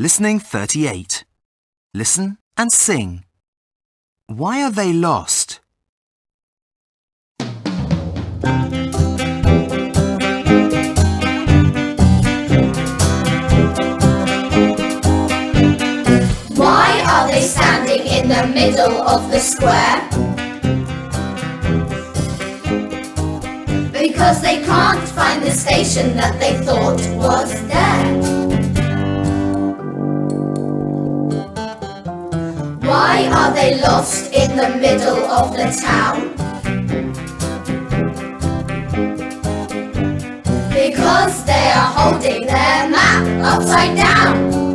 Listening 38. Listen and sing. Why are they lost? Why are they standing in the middle of the square? Because they can't find the station that they thought was there. Why are they lost in the middle of the town? Because they are holding their map upside down.